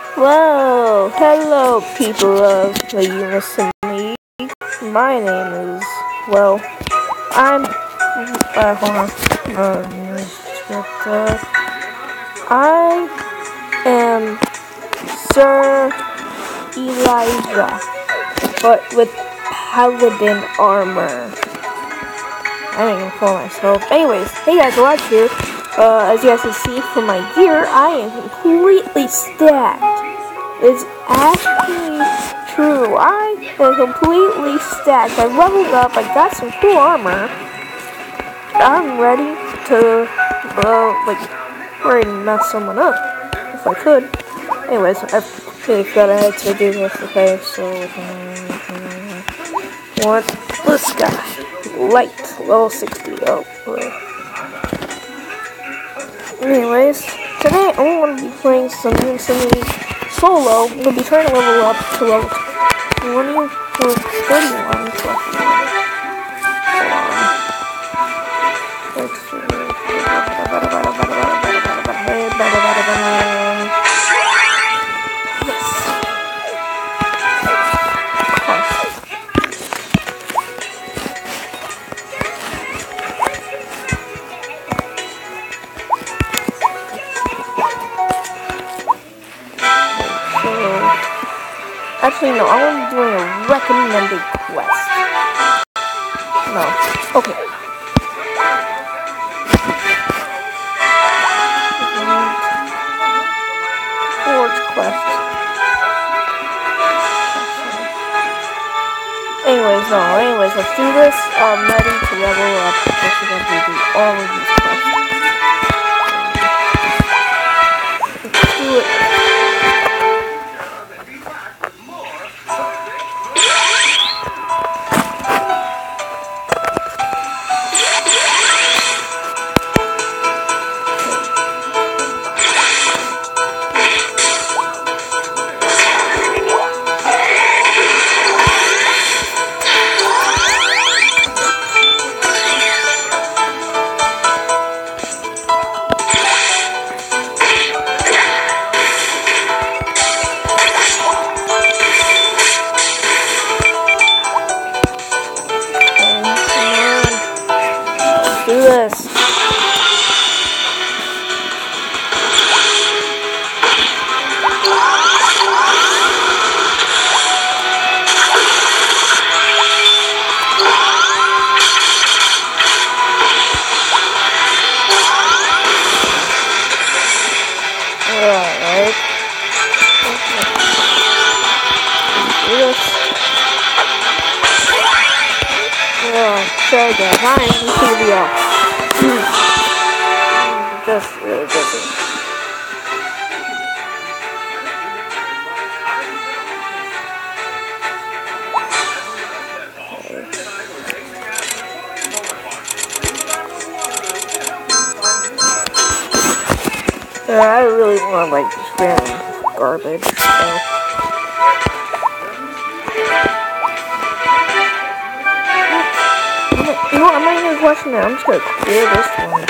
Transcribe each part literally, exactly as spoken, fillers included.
Whoa, hello people of the Unison League. My name is, well, I'm, uh, hold on, uh, uh, I am Sir Elijah, but with paladin armor. I don't even call myself. Anyways, hey guys, Elijah here. Uh, as you guys can see from my gear, I am completely stacked. It's actually true. I am completely stacked. I leveled up. I got some cool armor. I'm ready to, uh, like, ready to mess someone up if I could. Anyways, I really thought I had to do this. Okay, so um, what? This guy, light, level sixty. Oh, boy. Anyways, today I'm going to be playing some some solo. I'm going to be trying to level up to level twenty or thirty-one. Actually, no, I'm going to be doing a recommended quest. No. Okay. Forge quest. Anyways, no, anyways, let's do this. I'm ready to level up. This is going to do all of these quests. Let's do it. Do this. Alright. Do this. Oh, sorry guys, I am this video. Just really busy. Yeah, I really want to like just random garbage. So. You know what? I'm not even gonna question that. I'm just gonna clear this one.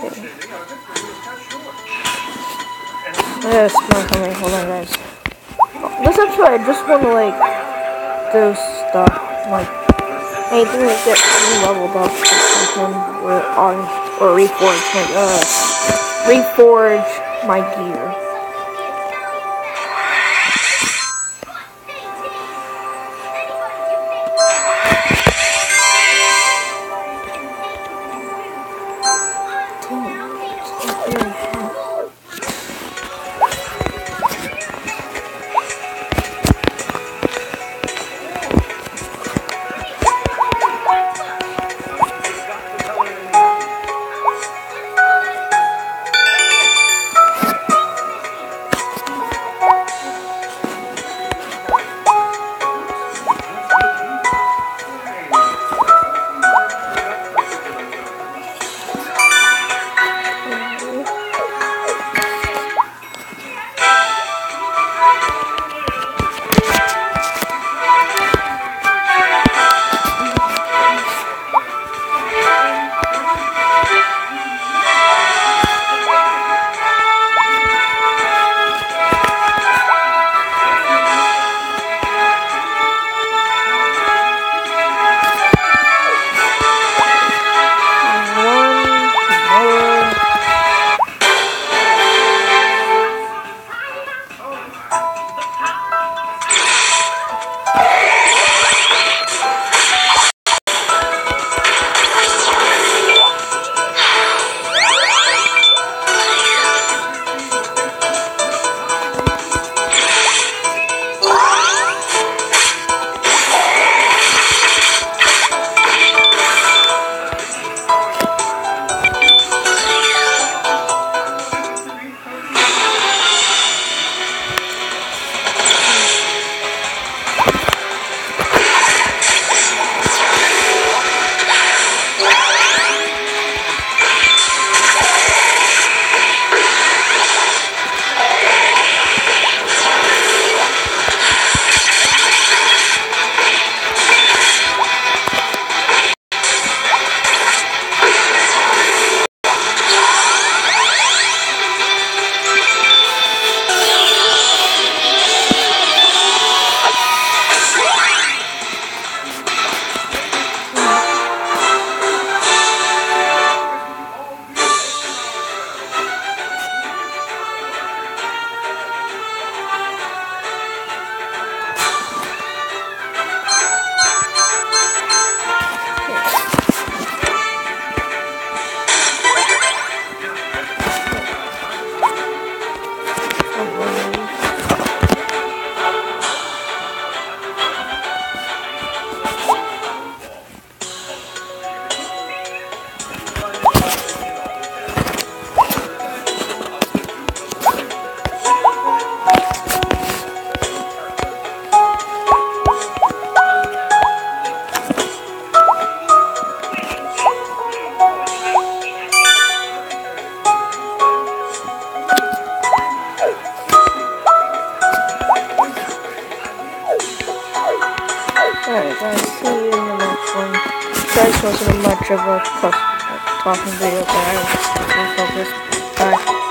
Yes, not coming. Hold on, guys. This episode, I just want to like do stuff like anything that gets me leveled up or something, or on or reforge my uh reforge my gear. Alright guys, see you in the next one. Guys, wasn't much of a talking video, but I was focused. Bye.